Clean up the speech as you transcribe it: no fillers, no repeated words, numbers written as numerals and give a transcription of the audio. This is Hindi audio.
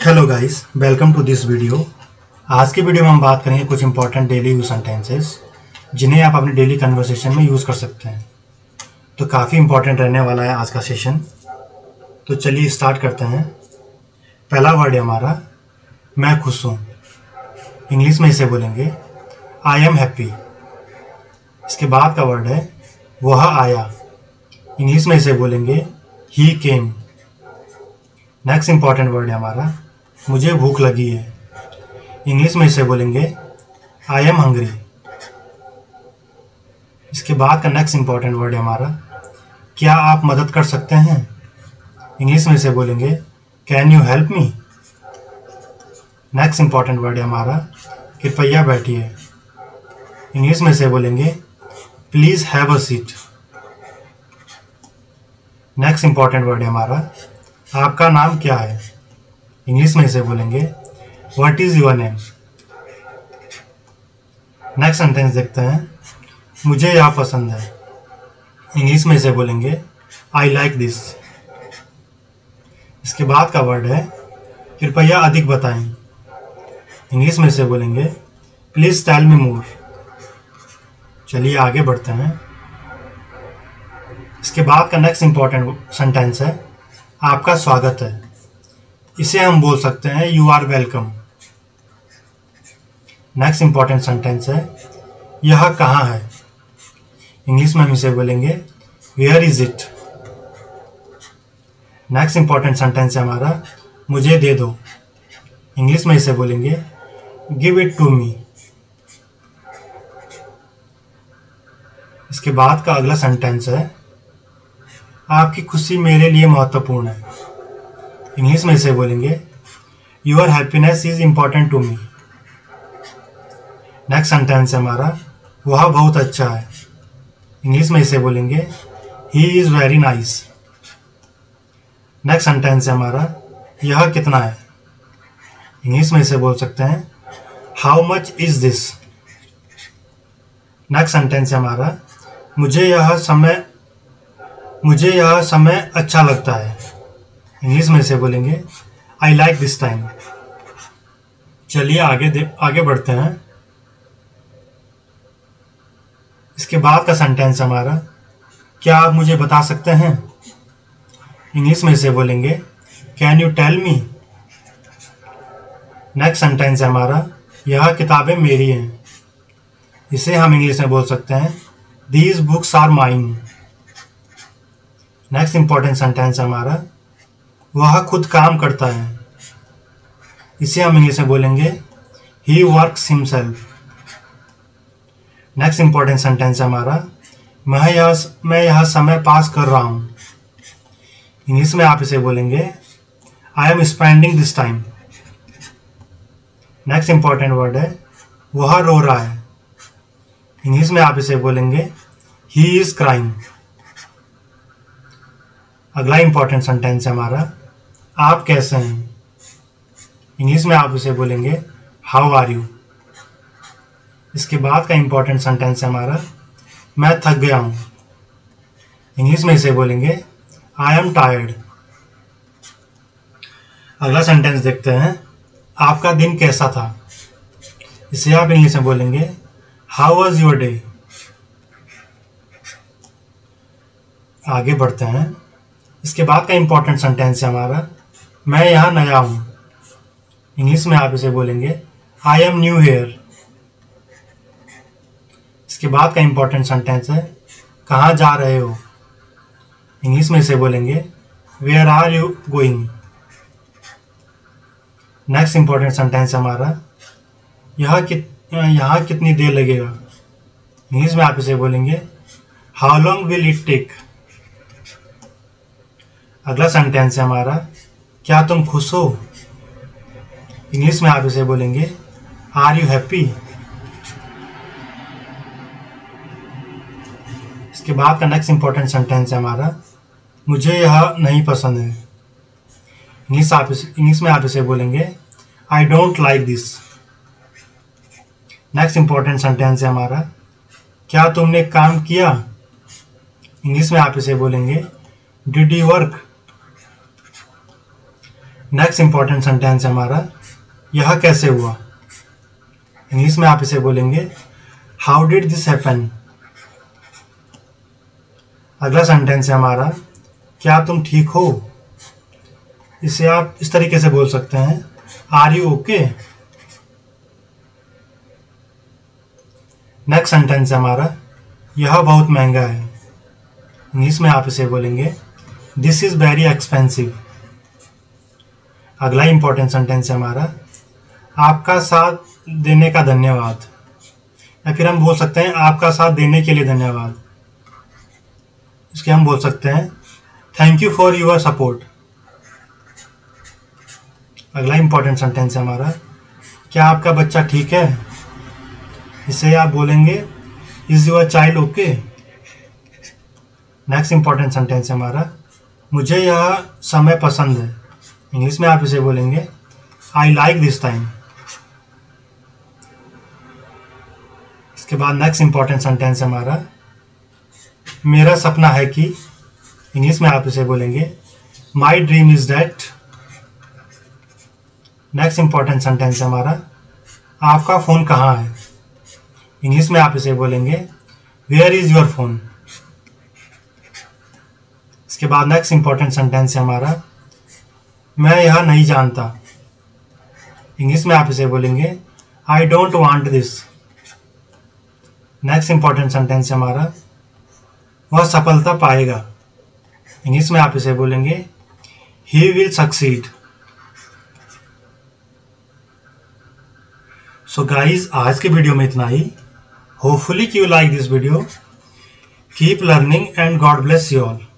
Hello guys, welcome to this video. आज की वीडियो में हम बात करेंगे कुछ इंपॉर्टेंट डेली यूज सेंटेंसेस जिन्हें आप अपने डेली कन्वर्सेशन में यूज़ कर सकते हैं। तो काफ़ी इंपॉर्टेंट रहने वाला है आज का सेशन। तो चलिए स्टार्ट करते हैं। पहला वर्ड है हमारा मैं खुश हूँ। इंग्लिश में इसे बोलेंगे आई एम हैप्पी। इसके बाद का वर्ड है वह आया। इंग्लिश में इसे बोलेंगे he came. Next important word है हमारा मुझे भूख लगी है। इंग्लिश में इसे बोलेंगे आई एम हंग्री। इसके बाद का नेक्स्ट इंपॉर्टेंट वर्ड है हमारा क्या आप मदद कर सकते हैं। इंग्लिश में इसे बोलेंगे can you help me. Next important word है हमारा कृपया बैठिए। इंग्लिश में इसे बोलेंगे please have a seat. Next important word है हमारा आपका नाम क्या है। इंग्लिश में इसे बोलेंगे what is your name. Next sentence देखते हैं मुझे यह पसंद है। इंग्लिश में इसे बोलेंगे आई लाइक दिस। इसके बाद का वर्ड है कृपया अधिक बताएं। इंग्लिश में इसे बोलेंगे प्लीज टेल मी मोर। चलिए आगे बढ़ते हैं। इसके बाद का नेक्स्ट इंपॉर्टेंट सेंटेंस है आपका स्वागत है। इसे हम बोल सकते हैं you are welcome. Next important sentence है यह कहाँ है। इंग्लिश में हम इसे बोलेंगे where is it. Next important sentence है हमारा मुझे दे दो। इंग्लिश में इसे बोलेंगे गिव इट टू मी। इसके बाद का अगला सेंटेंस है आपकी खुशी मेरे लिए महत्वपूर्ण है। इंग्लिश में इसे बोलेंगे your happiness is important to me. Next sentence है हमारा वह बहुत अच्छा है। इंग्लिश में इसे बोलेंगे he is very nice. Next sentence है हमारा यह कितना है। इंग्लिश में इसे बोल सकते हैं how much is this. Next sentence है हमारा मुझे यह समय अच्छा लगता है। इंग्लिश में इसे बोलेंगे आई लाइक दिस टाइम। चलिए आगे बढ़ते हैं। इसके बाद का सेंटेंस हमारा क्या आप मुझे बता सकते हैं। इंग्लिश में इसे बोलेंगे can you tell me. Next sentence है हमारा यह किताबें मेरी हैं। इसे हम इंग्लिश में बोल सकते हैं these books are mine. Next important sentence है हमारा वह खुद काम करता है। इसे हम इंग्लिश में बोलेंगे he works himself. Next important sentence है हमारा मैं यह समय पास कर रहा हूं। इंग्लिश में आप इसे बोलेंगे I am spending this time. Next important word है वह रो रहा है। इंग्लिश में आप इसे बोलेंगे ही इज क्राइंग। अगला इंपॉर्टेंट सेंटेंस है हमारा आप कैसे हैं। इंग्लिश में आप इसे बोलेंगे हाउ आर यू। इसके बाद का इंपॉर्टेंट सेंटेंस है हमारा मैं थक गया हूं। इंग्लिश में इसे बोलेंगे आई एम टायर्ड। अगला सेंटेंस देखते हैं आपका दिन कैसा था। इसे आप इंग्लिश में बोलेंगे हाउ वाज योर डे। आगे बढ़ते हैं। इसके बाद का इंपॉर्टेंट सेंटेंस है हमारा मैं यहाँ नया हूँ। इंग्लिश में आप इसे बोलेंगे आई एम न्यू हेयर। इसके बाद का इंपॉर्टेंट सेंटेंस है कहाँ जा रहे हो। इंग्लिश में इसे बोलेंगे where are you going. Next important sentence है हमारा यहाँ कितनी देर लगेगा। इंग्लिश में आप इसे बोलेंगे how long will it take. अगला सेंटेंस है हमारा क्या तुम खुश हो। इंग्लिश में आप इसे बोलेंगे आर यू हैप्पी। इसके बाद का नेक्स्ट इंपॉर्टेंट सेंटेंस है हमारा मुझे यह नहीं पसंद है। इंग्लिश में आप इसे बोलेंगे I don't like this. Next important sentence है हमारा क्या तुमने काम किया। इंग्लिश में आप इसे बोलेंगे did you work. Next important sentence है हमारा यह कैसे हुआ। इंग्लिश में आप इसे बोलेंगे हाउ डिड दिस हैपन। अगला सेंटेंस है हमारा क्या तुम ठीक हो। इसे आप इस तरीके से बोल सकते हैं are you okay. Next sentence है हमारा यह बहुत महंगा है। इंग्लिश में आप इसे बोलेंगे दिस इज वेरी एक्सपेंसिव। अगला इंपॉर्टेंट सेंटेंस है हमारा आपका साथ देने का धन्यवाद, या फिर हम बोल सकते हैं आपका साथ देने के लिए धन्यवाद। इसके हम बोल सकते हैं thank you for your support. अगला इंपॉर्टेंट सेंटेंस है हमारा क्या आपका बच्चा ठीक है। इसे आप बोलेंगे is your child okay. Next important sentence है हमारा मुझे यह समय पसंद है। इंग्लिश में आप इसे बोलेंगे आई लाइक दिस टाइम। इसके बाद नेक्स्ट इंपॉर्टेंट सेंटेंस है हमारा मेरा सपना है कि। इंग्लिश में आप इसे बोलेंगे my dream is that. Next important sentence है हमारा आपका फ़ोन कहाँ है। इंग्लिश में आप इसे बोलेंगे वेयर इज़ योर फोन। इसके बाद नेक्स्ट इंपॉर्टेंट सेंटेंस है हमारा मैं यह नहीं जानता। इंग्लिश में आप इसे बोलेंगे I don't want this. Next important sentence है हमारा वह सफलता पाएगा। इंग्लिश में आप इसे बोलेंगे he will succeed. So guys आज के वीडियो में इतना ही। Hopefully you like this video. Keep learning and God bless you all.